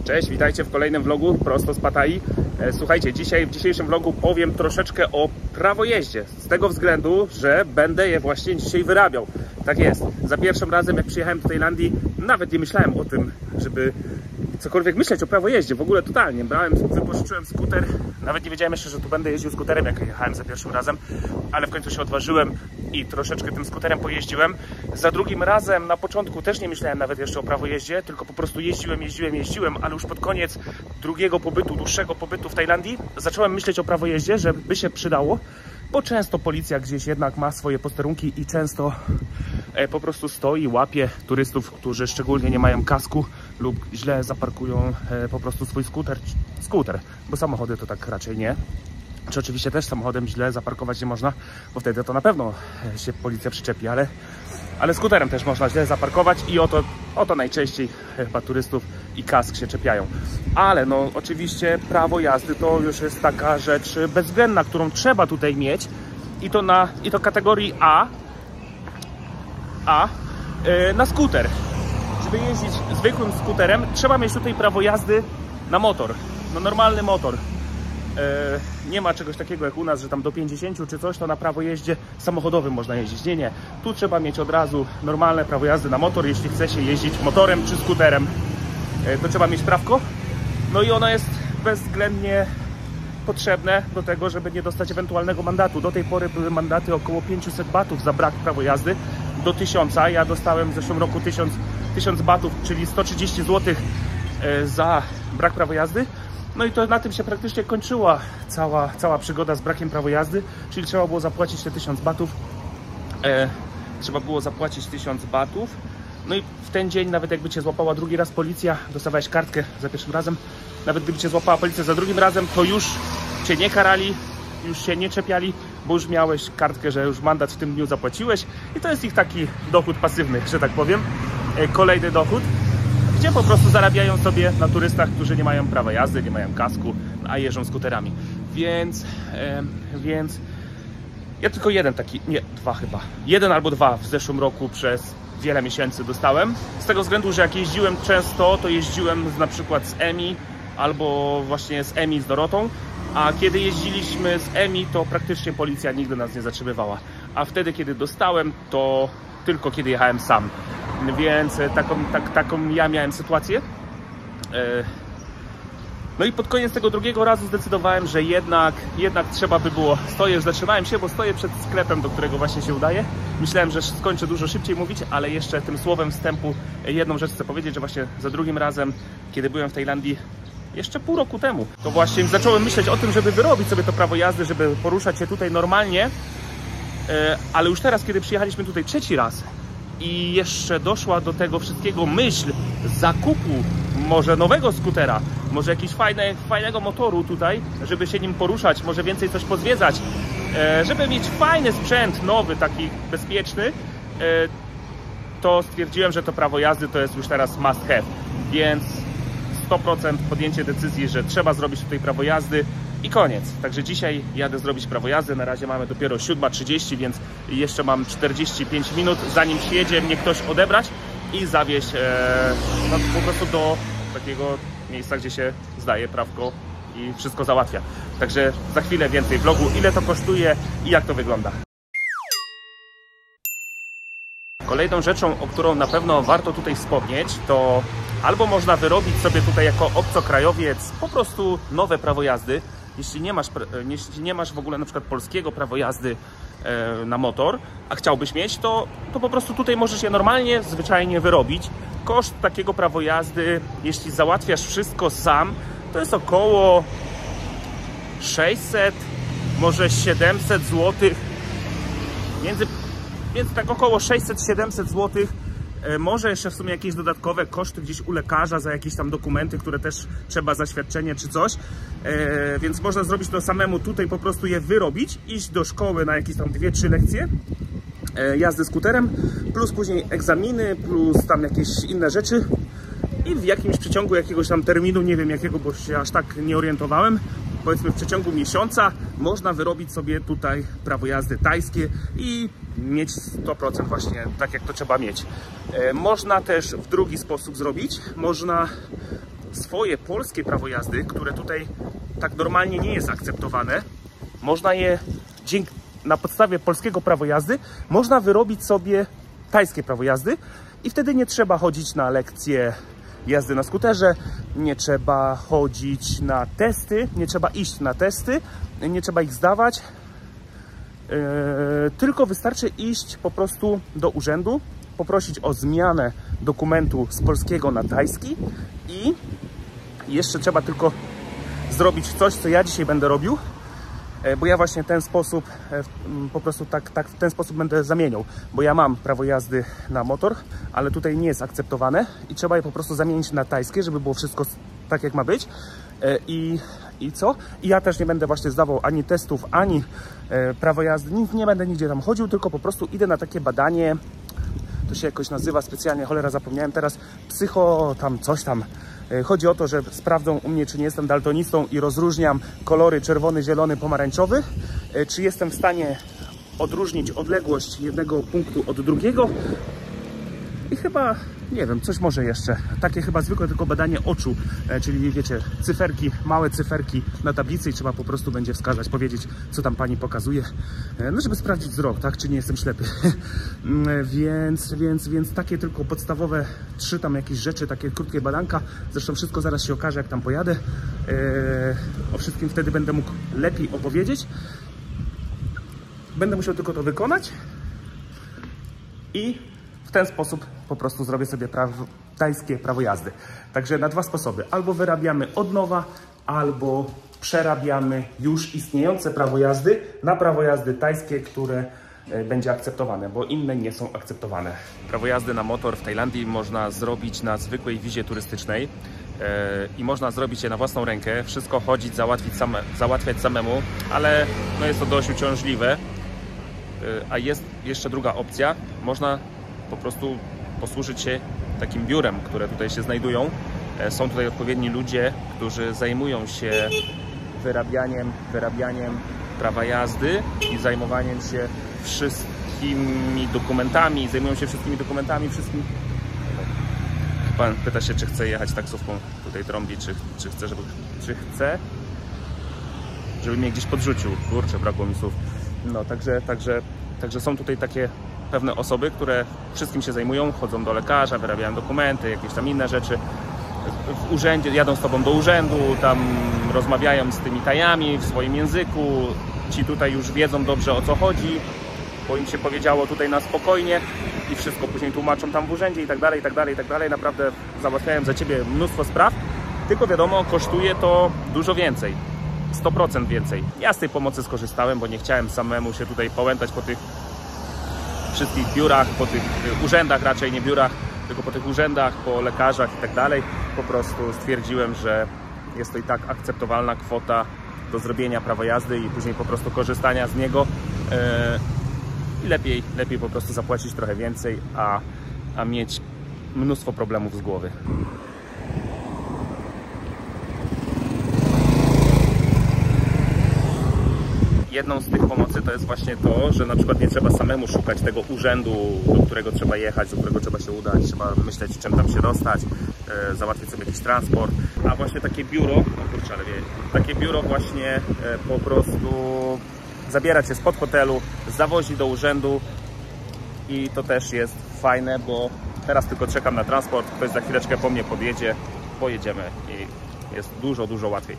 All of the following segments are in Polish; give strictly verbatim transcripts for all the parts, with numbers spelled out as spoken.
Cześć, witajcie w kolejnym vlogu prosto z Pattayyi. Słuchajcie, dzisiaj w dzisiejszym vlogu powiem troszeczkę o prawojeździe. Z tego względu, że będę je właśnie dzisiaj wyrabiał. Tak jest. Za pierwszym razem, jak przyjechałem do Tajlandii, nawet nie myślałem o tym, żeby cokolwiek myśleć o prawojeździe. W ogóle totalnie. Brałem, wypożyczyłem skuter. Nawet nie wiedziałem jeszcze, że tu będę jeździł skuterem, jak jechałem za pierwszym razem. Ale w końcu się odważyłem i troszeczkę tym skuterem pojeździłem. Za drugim razem, na początku też nie myślałem nawet jeszcze o prawojeździe, tylko po prostu jeździłem, jeździłem, jeździłem, ale już pod koniec drugiego pobytu, dłuższego pobytu w Tajlandii zacząłem myśleć o prawojeździe, że by się przydało, bo często policja gdzieś jednak ma swoje posterunki i często e, po prostu stoi, łapie turystów, którzy szczególnie nie mają kasku lub źle zaparkują e, po prostu swój skuter, skuter, bo samochody to tak raczej nie. Czy oczywiście też samochodem źle zaparkować nie można, bo wtedy to na pewno się policja przyczepi, ale, ale skuterem też można źle zaparkować i o to, o to najczęściej chyba turystów i kask się czepiają. Ale no oczywiście prawo jazdy to już jest taka rzecz bezwzględna, którą trzeba tutaj mieć i to na i to kategorii A, A yy, na skuter. Żeby jeździć zwykłym skuterem, trzeba mieć tutaj prawo jazdy na motor, na normalny motor. Nie ma czegoś takiego jak u nas, że tam do pięćdziesięciu czy coś, to na prawo jeździe samochodowym można jeździć. Nie, nie. Tu trzeba mieć od razu normalne prawo jazdy na motor, jeśli chce się jeździć motorem czy skuterem. To trzeba mieć prawko. No i ono jest bezwzględnie potrzebne do tego, żeby nie dostać ewentualnego mandatu. Do tej pory były mandaty około pięciuset batów za brak prawa jazdy do tysiąca. Ja dostałem w zeszłym roku tysiąc batów, czyli sto trzydzieści złotych za brak prawa jazdy. No i to na tym się praktycznie kończyła cała, cała przygoda z brakiem prawa jazdy, czyli trzeba było zapłacić te tysiąc batów. E, trzeba było zapłacić tysiąc batów. No i w ten dzień, nawet jakby cię złapała drugi raz policja, dostawałeś kartkę za pierwszym razem, nawet gdyby cię złapała policja za drugim razem, to już cię nie karali, już się nie czepiali, bo już miałeś kartkę, że już mandat w tym dniu zapłaciłeś i to jest ich taki dochód pasywny, że tak powiem, e, kolejny dochód, gdzie po prostu zarabiają sobie na turystach, którzy nie mają prawa jazdy, nie mają kasku, a jeżdżą skuterami. Więc, e, więc ja tylko jeden taki, nie, dwa chyba, jeden albo dwa w zeszłym roku przez wiele miesięcy dostałem. Z tego względu, że jak jeździłem często, to jeździłem z, na przykład z Emi albo właśnie z Emi z Dorotą, a kiedy jeździliśmy z Emi, to praktycznie policja nigdy nas nie zatrzymywała. A wtedy, kiedy dostałem, to tylko kiedy jechałem sam. Więc taką, tak, taką ja miałem sytuację. No i pod koniec tego drugiego razu zdecydowałem, że jednak, jednak trzeba by było. Stoję, zatrzymałem się, bo stoję przed sklepem, do którego właśnie się udaję. Myślałem, że skończę dużo szybciej mówić, ale jeszcze tym słowem wstępu jedną rzecz chcę powiedzieć, że właśnie za drugim razem, kiedy byłem w Tajlandii, jeszcze pół roku temu, to właśnie zacząłem myśleć o tym, żeby wyrobić sobie to prawo jazdy, żeby poruszać się tutaj normalnie. Ale już teraz, kiedy przyjechaliśmy tutaj trzeci raz, i jeszcze doszła do tego wszystkiego myśl zakupu może nowego skutera, może jakiegoś fajne, fajnego motoru tutaj, żeby się nim poruszać, może więcej coś pozwiedzać, żeby mieć fajny sprzęt, nowy, taki bezpieczny, to stwierdziłem, że to prawo jazdy to jest już teraz must have, więc sto procent podjęcie decyzji, że trzeba zrobić tutaj prawo jazdy i koniec. Także dzisiaj jadę zrobić prawo jazdy. Na razie mamy dopiero siódma trzydzieści, więc jeszcze mam czterdzieści pięć minut, zanim przyjedzie mnie ktoś odebrać i zawieźć e, no, po prostu do takiego miejsca, gdzie się zdaje prawko i wszystko załatwia. Także za chwilę więcej vlogu, ile to kosztuje i jak to wygląda. Kolejną rzeczą, o którą na pewno warto tutaj wspomnieć, to albo można wyrobić sobie tutaj jako obcokrajowiec po prostu nowe prawo jazdy. Jeśli nie masz, jeśli nie masz w ogóle na przykład polskiego prawa jazdy e, na motor, a chciałbyś mieć, to, to po prostu tutaj możesz je normalnie, zwyczajnie wyrobić. Koszt takiego prawa jazdy, jeśli załatwiasz wszystko sam, to jest około sześćset, może siedemset złotych. Między, więc tak około sześćset siedemset złotych. Może jeszcze w sumie jakieś dodatkowe koszty gdzieś u lekarza za jakieś tam dokumenty, które też trzeba, zaświadczenie czy coś. E, więc można zrobić to samemu tutaj, po prostu je wyrobić, iść do szkoły na jakieś tam dwie trzy lekcje e, jazdy skuterem, plus później egzaminy, plus tam jakieś inne rzeczy. I w jakimś przeciągu jakiegoś tam terminu, nie wiem jakiego, bo się aż tak nie orientowałem, powiedzmy w przeciągu miesiąca można wyrobić sobie tutaj prawo jazdy tajskie i mieć sto procent właśnie tak jak to trzeba mieć. Można też w drugi sposób zrobić, można swoje polskie prawo jazdy, które tutaj tak normalnie nie jest akceptowane, można je dzięki, na podstawie polskiego prawa jazdy można wyrobić sobie tajskie prawo jazdy i wtedy nie trzeba chodzić na lekcje jazdy na skuterze, nie trzeba chodzić na testy, nie trzeba iść na testy, nie trzeba ich zdawać, yy, tylko wystarczy iść po prostu do urzędu, poprosić o zmianę dokumentu z polskiego na tajski i jeszcze trzeba tylko zrobić coś, co ja dzisiaj będę robił, bo ja właśnie w ten sposób, po prostu tak, tak w ten sposób będę zamieniał, bo ja mam prawo jazdy na motor, ale tutaj nie jest akceptowane i trzeba je po prostu zamienić na tajskie, żeby było wszystko tak, jak ma być. I, i co? I ja też nie będę właśnie zdawał ani testów, ani prawo jazdy, nie, nie będę nigdzie tam chodził, tylko po prostu idę na takie badanie, to się jakoś nazywa specjalnie, cholera zapomniałem teraz, psycho tam coś tam. Chodzi o to, że sprawdzą u mnie, czy nie jestem daltonistą i rozróżniam kolory czerwony, zielony, pomarańczowy, czy jestem w stanie odróżnić odległość jednego punktu od drugiego i chyba, nie wiem, coś może jeszcze. Takie chyba zwykłe tylko badanie oczu, czyli wiecie, cyferki, małe cyferki na tablicy i trzeba po prostu będzie wskazać, powiedzieć, co tam pani pokazuje, no żeby sprawdzić wzrok, tak, czy nie jestem ślepy. więc, więc, więc takie tylko podstawowe trzy tam jakieś rzeczy, takie krótkie badanka. Zresztą wszystko zaraz się okaże, jak tam pojadę. O wszystkim wtedy będę mógł lepiej opowiedzieć. Będę musiał tylko to wykonać i w ten sposób po prostu zrobię sobie prawo, tajskie prawo jazdy. Także na dwa sposoby. Albo wyrabiamy od nowa, albo przerabiamy już istniejące prawo jazdy na prawo jazdy tajskie, które będzie akceptowane, bo inne nie są akceptowane. Prawo jazdy na motor w Tajlandii można zrobić na zwykłej wizie turystycznej yy, i można zrobić je na własną rękę. Wszystko chodzić, załatwić same, załatwiać samemu, ale no jest to dość uciążliwe. Yy, a jest jeszcze druga opcja. Można po prostu posłużyć się takim biurem, które tutaj się znajdują. Są tutaj odpowiedni ludzie, którzy zajmują się wyrabianiem, wyrabianiem prawa jazdy i zajmowaniem się wszystkimi dokumentami, zajmują się wszystkimi dokumentami, wszystkim. Pan pyta się, czy chce jechać taksówką, tutaj trąbi, czy, czy chce, żeby, czy chce, żeby mnie gdzieś podrzucił. Kurczę, brakło mi słów. No, także, także, także są tutaj takie pewne osoby, które wszystkim się zajmują, chodzą do lekarza, wyrabiają dokumenty, jakieś tam inne rzeczy. W urzędzie, jadą z tobą do urzędu, tam rozmawiają z tymi Tajami w swoim języku. Ci tutaj już wiedzą dobrze, o co chodzi, bo im się powiedziało tutaj na spokojnie i wszystko później tłumaczą tam w urzędzie i tak dalej, i tak dalej, i tak dalej. Naprawdę załatwiają za ciebie mnóstwo spraw, tylko wiadomo, kosztuje to dużo więcej. sto procent więcej. Ja z tej pomocy skorzystałem, bo nie chciałem samemu się tutaj połętać po tych wszystkich biurach, po tych urzędach, raczej nie biurach, tylko po tych urzędach, po lekarzach i tak dalej. Po prostu stwierdziłem, że jest to i tak akceptowalna kwota do zrobienia prawa jazdy i później po prostu korzystania z niego. I lepiej, lepiej po prostu zapłacić trochę więcej, a, a mieć mnóstwo problemów z głowy. Jedną z tych pomocy to jest właśnie to, że na przykład nie trzeba samemu szukać tego urzędu, do którego trzeba jechać, do którego trzeba się udać, trzeba myśleć, czym tam się dostać, e, załatwić sobie jakiś transport, a właśnie takie biuro, o kurczę, ale wie, takie biuro właśnie e, po prostu zabiera cię spod hotelu, zawozi do urzędu i to też jest fajne, bo teraz tylko czekam na transport, ktoś za chwileczkę po mnie podjedzie, pojedziemy i jest dużo, dużo łatwiej.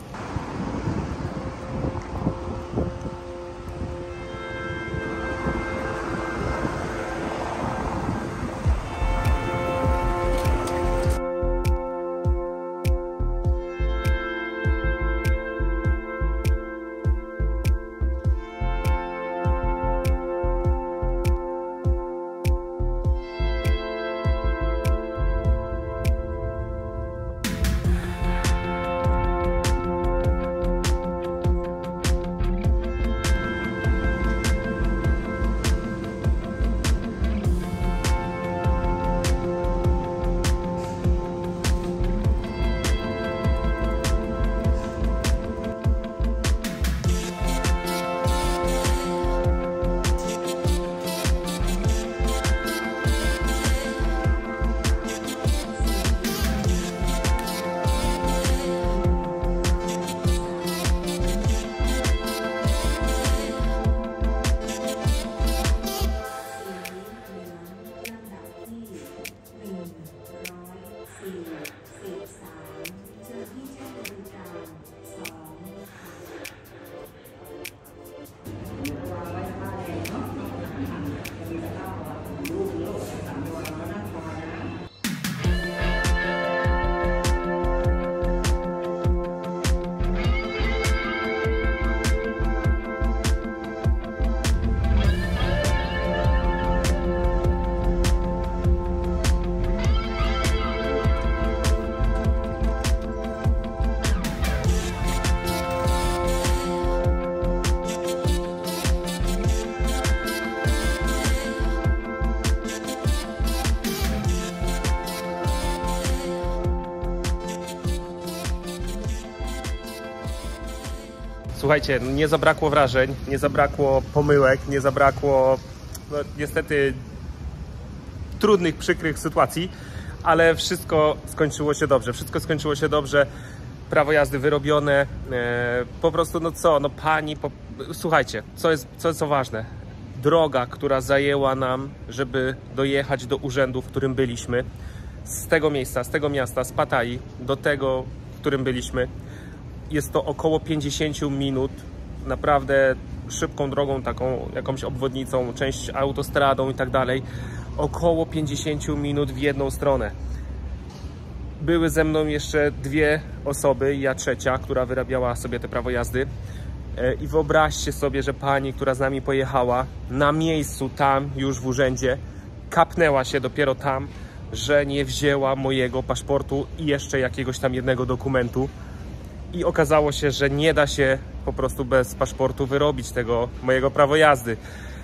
Słuchajcie, nie zabrakło wrażeń, nie zabrakło pomyłek, nie zabrakło no, niestety trudnych, przykrych sytuacji, ale wszystko skończyło się dobrze, wszystko skończyło się dobrze, prawo jazdy wyrobione, e, po prostu no co, no pani, po, słuchajcie, co jest, co jest co ważne, droga, która zajęła nam, żeby dojechać do urzędu, w którym byliśmy, z tego miejsca, z tego miasta, z Pattayee do tego, w którym byliśmy, jest to około pięćdziesiąt minut, naprawdę szybką drogą, taką jakąś obwodnicą, część autostradą i tak dalej, około pięćdziesiąt minut w jedną stronę. Były ze mną jeszcze dwie osoby, ja trzecia, która wyrabiała sobie te prawo jazdy. I wyobraźcie sobie, że pani, która z nami pojechała, na miejscu tam, już w urzędzie, kapnęła się dopiero tam, że nie wzięła mojego paszportu i jeszcze jakiegoś tam jednego dokumentu. I okazało się, że nie da się po prostu bez paszportu wyrobić tego mojego prawa jazdy.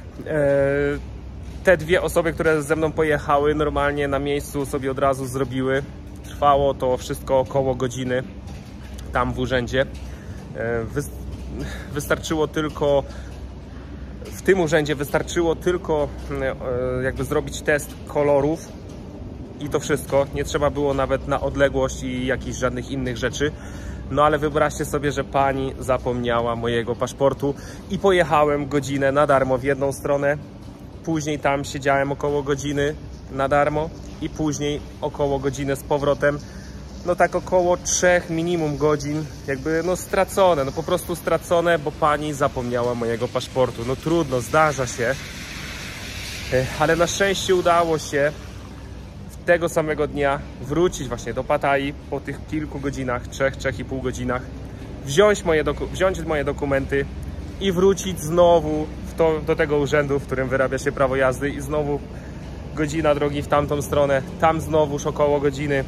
Te dwie osoby, które ze mną pojechały, normalnie na miejscu sobie od razu zrobiły. Trwało to wszystko około godziny tam w urzędzie. Wystarczyło tylko, w tym urzędzie wystarczyło tylko jakby zrobić test kolorów i to wszystko. Nie trzeba było nawet na odległość i jakichś żadnych innych rzeczy. No ale wyobraźcie sobie, że pani zapomniała mojego paszportu i pojechałem godzinę na darmo w jedną stronę. Później tam siedziałem około godziny na darmo i później około godziny z powrotem. No tak około trzech minimum godzin jakby no stracone, no po prostu stracone, bo pani zapomniała mojego paszportu. No trudno, zdarza się, ale na szczęście udało się tego samego dnia wrócić właśnie do Pattayee po tych kilku godzinach, trzech, trzech i pół godzinach, wziąć moje, doku wziąć moje dokumenty i wrócić znowu w to, do tego urzędu, w którym wyrabia się prawo jazdy i znowu godzina drogi w tamtą stronę, tam znowuż około godziny,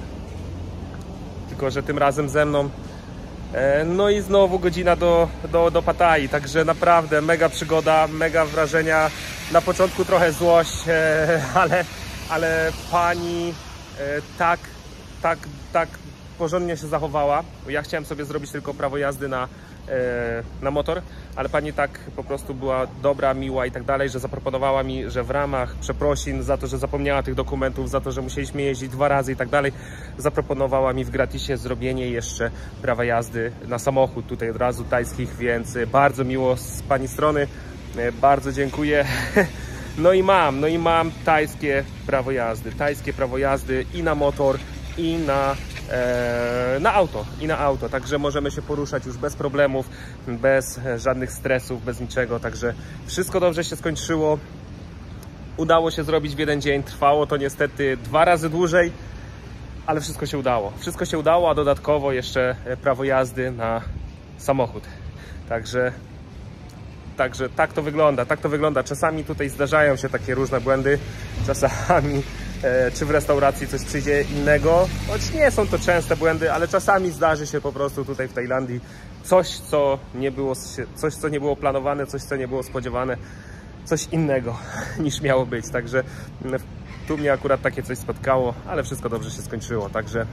tylko że tym razem ze mną, no i znowu godzina do, do, do Pattayee, także naprawdę mega przygoda, mega wrażenia, na początku trochę złość, ale ale pani e, tak, tak, tak porządnie się zachowała. Ja chciałem sobie zrobić tylko prawo jazdy na, e, na motor, ale pani tak po prostu była dobra, miła i tak dalej, że zaproponowała mi, że w ramach przeprosin za to, że zapomniała tych dokumentów, za to, że musieliśmy jeździć dwa razy i tak dalej, zaproponowała mi w gratisie zrobienie jeszcze prawa jazdy na samochód tutaj od razu tajskich, więc bardzo miło z pani strony, e, bardzo dziękuję. No i mam, no i mam tajskie prawo jazdy, tajskie prawo jazdy i na motor, i na, e, na auto, i na auto, także możemy się poruszać już bez problemów, bez żadnych stresów, bez niczego, także wszystko dobrze się skończyło, udało się zrobić w jeden dzień, trwało to niestety dwa razy dłużej, ale wszystko się udało, wszystko się udało, a dodatkowo jeszcze prawo jazdy na samochód, także Także tak to wygląda, tak to wygląda. Czasami tutaj zdarzają się takie różne błędy, czasami e, czy w restauracji coś przyjdzie innego, choć nie są to częste błędy, ale czasami zdarzy się po prostu tutaj w Tajlandii coś, co nie było, coś, co nie było planowane, coś, co nie było spodziewane, coś innego niż miało być. Także tu mnie akurat takie coś spotkało, ale wszystko dobrze się skończyło. Także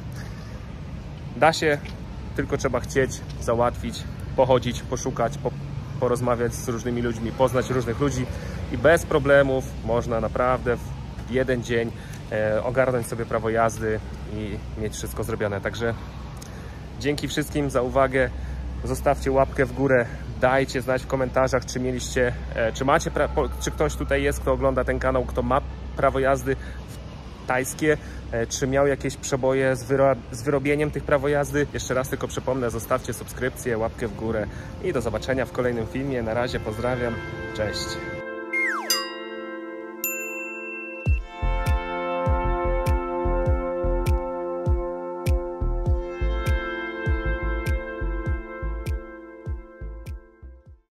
da się, tylko trzeba chcieć, załatwić, pochodzić, poszukać, po porozmawiać z różnymi ludźmi, poznać różnych ludzi i bez problemów można naprawdę w jeden dzień e, ogarnąć sobie prawo jazdy i mieć wszystko zrobione. Także dzięki wszystkim za uwagę, zostawcie łapkę w górę, dajcie znać w komentarzach, czy mieliście, e, czy macie, czy ktoś tutaj jest, kto ogląda ten kanał, kto ma prawo jazdy tajskie, czy miał jakieś przeboje z, wyro z wyrobieniem tych prawo jazdy. Jeszcze raz tylko przypomnę, zostawcie subskrypcję, łapkę w górę i do zobaczenia w kolejnym filmie. Na razie, pozdrawiam, cześć.